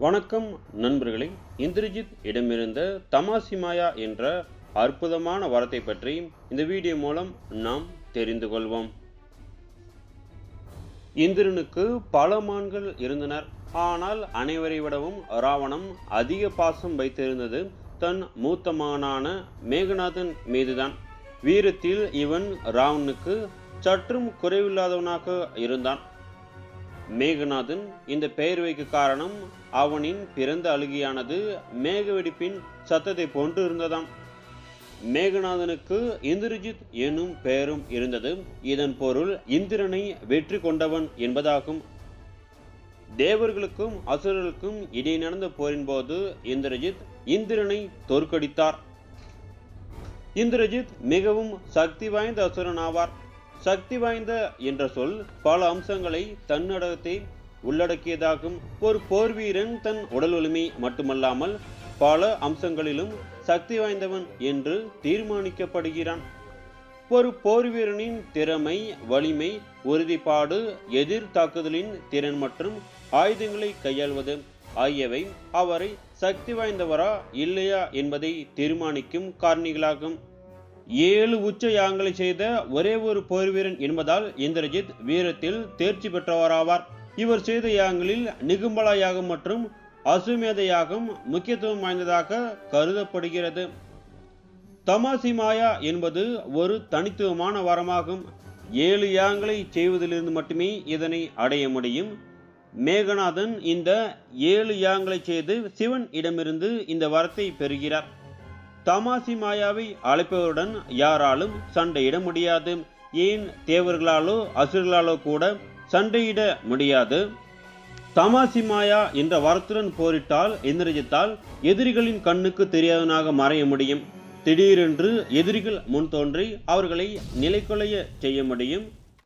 வணக்கம் நண்பர்களே. இந்திரஜித் இடமிருந்த தமாசி மாயா என்ற அற்புதமான வரத்தை பற்றி இந்த வீடியோ மூலம் நாம் தெரிந்து கொள்வோம். இந்திரனுக்கு பல மான்கள் இருந்தனர். ஆனால் அனைவரை விடவும் ராவணன் அதிக பாசம் வைத்திருந்தது தன் மூத்த மகனான மேகநாதன் மீதுதான். வீரத்தில் இவன் ராவனுக்கு சற்றும் குறைவில்லாதவனாக இருந்தான். மேகநாதன் இந்த பெயர் வைக்க காரணம் அவனின் பிறந்த அழுகையானது மேகவெடிப்பின் சத்தத்தை போன்று இருந்ததாம். மேகநாதனுக்கு இந்திரஜித் என்னும் பெயரும் இருந்தது. இதன் பொருள் இந்திரனை வெற்றி கொண்டவன் என்பதாகும். தேவர்களுக்கும் அசுரர்களுக்கும் இடையே நடந்த போரின் போது இந்திரஜித் இந்திரனை தோற்கடித்தார். இந்திரஜித் மிகவும் சக்தி வாய்ந்த அசுரன் ஆவார். சக்தி வாய்ந்த என்ற சொல் பல அம்சங்களை தன்னடத்தை உள்ளடக்கியதாகும். ஒரு போர் வீரன் தன் உடல் வலிமை மட்டுமல்லாமல் பல அம்சங்களிலும் சக்தி வாய்ந்தவன் என்று தீர்மானிக்கப்படுகிறான். ஒரு போர் வீரனின் திறமை, வலிமை, உறுதிப்பாடு, எதிர் தாக்குதலின் திறன் மற்றும் ஆயுதங்களை கையாள்வது ஆகியவை அவரை சக்தி வாய்ந்தவரா இல்லையா என்பதை தீர்மானிக்கும் காரணிகளாகும். 7 உச்ச யாகங்களை செய்த ஒரே ஒரு போர் வீரன் என்பதால் இந்திரஜித் வீரத்தில் தேர்ச்சி பெற்றவராவார். இவர் செய்த யாகங்களில் நிகும்பலா யாகம் மற்றும் அசுமேத யாகம் முக்கியத்துவம் வாய்ந்ததாக கருதப்படுகிறது. தமாசி மாயா என்பது ஒரு தனித்துவமான வரமாகும். 7 யாகங்களை செய்வதிலிருந்து மட்டுமே இதனை அடைய முடியும். மேகநாதன் இந்த 7 யாகங்களை செய்து சிவன் இடமிருந்து இந்த வரத்தை பெறுகிறார். தமாசி மாயாவை அழைப்பவருடன் யாராலும் சண்டையிட முடியாது. ஏன் தேவர்களாலோ அசுரர்களாலோ கூட சண்டையிட முடியாது. தமாசி மாயா என்ற வரத்துடன் போரிட்டால் இந்திரஜித்தால் எதிரிகளின் கண்ணுக்கு தெரியாதவனாக மறைய முடியும். திடீரென்று எதிரிகள் முன் தோன்றி அவர்களை நிலைக்குலைய செய்ய முடியும்.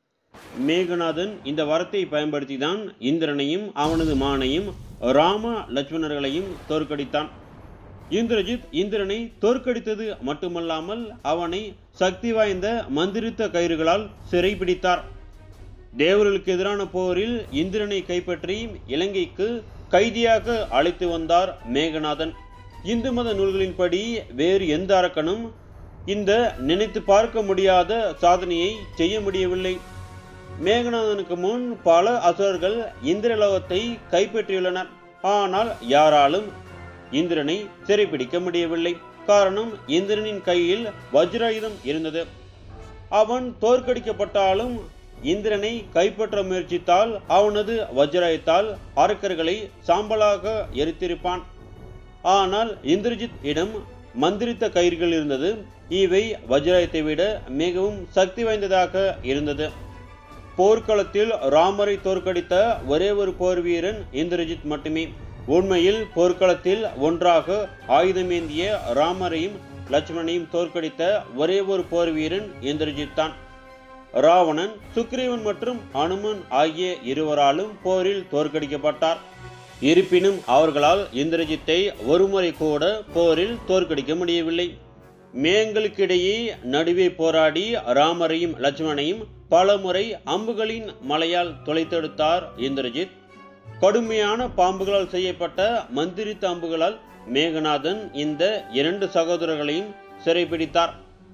மேகநாதன் இந்த வரத்தை பயன்படுத்தி தான் இந்திரனையும் அவனது மானையும் ராம லட்சுமணர்களையும் தோற்கடித்தான். இந்திரஜித் இந்திரனை தோற்கடித்தது மட்டுமல்லாமல் அவனை சக்தி வாய்ந்த மந்திரித்த கயிறுகளால் சிறைபிடித்தார். தேவர்களுக்கு எதிரான போரில் இந்திரனை கைப்பற்றி இலங்கைக்கு கைதியாக அழைத்து வந்தார் மேகநாதன். இந்து மத நூல்களின்படி வேறு எந்த அரக்கனும் இந்த நினைத்து பார்க்க முடியாத சாதனையை செய்ய முடியவில்லை. மேகநாதனுக்கு முன் பல அசுரர்கள் இந்திரலோகத்தை கைப்பற்றியுள்ளனர். ஆனால் யாராலும் இந்திரனை சிறைப்பிடிக்க முடியவில்லை. காரணம், இந்திரனின் கையில் வஜ்ராயுதம் இருந்தது. அவன் தோற்கடிக்கப்பட்டாலும் இந்திரனை கைப்பற்ற முயற்சித்தால் அவனது வஜ்ராயத்தால் அரக்கர்களை சாம்பலாக எரித்திருப்பான். ஆனால் இந்திரஜித் இடம் மந்திரித்த கயிர்கள் இருந்தது. இவை வஜ்ராயத்தை விட மிகவும் சக்தி வாய்ந்ததாக இருந்தது. போர்க்களத்தில் ராமரை தோற்கடித்த ஒரே ஒரு போர் வீரன் இந்திரஜித் மட்டுமே. உண்மையில் போர்க்களத்தில் ஒன்றாக ஆயுதமேந்திய ராமரையும் லட்சுமணையும் தோற்கடித்த ஒரே ஒரு போர் வீரன் இந்திரஜித் தான். ராவணன், சுக்ரீவன் மற்றும் அனுமன் ஆகிய இருவராலும் போரில் தோற்கடிக்கப்பட்டார். இருப்பினும் அவர்களால் இந்திரஜித்தை ஒருமுறை கூட போரில் தோற்கடிக்க முடியவில்லை. மேகங்களுக்கிடையே நடுவே போராடி ராமரையும் லட்சுமணையும் பல முறை அம்புகளின் மலையால் தொலைத்தெடுத்தார் இந்திரஜித். கடுமையான பாம்புகளால் செய்யப்பட்ட மந்திரித்த அம்புகளால் மேகநாதன் இந்த 2 சகோதரர்களையும் சிறைப்பிடித்தார்.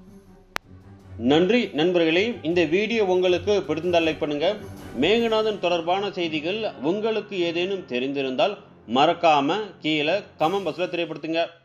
நன்றி நண்பர்களே. இந்த வீடியோ உங்களுக்கு பிடித்திருந்தால் லைக் பண்ணுங்க. மேகநாதன் தொடர்பான செய்திகள் உங்களுக்கு ஏதேனும் தெரிந்திருந்தால் மறக்காம கீழே கமெண்ட் பாக்ஸ்ல தெரியப்படுத்துங்க.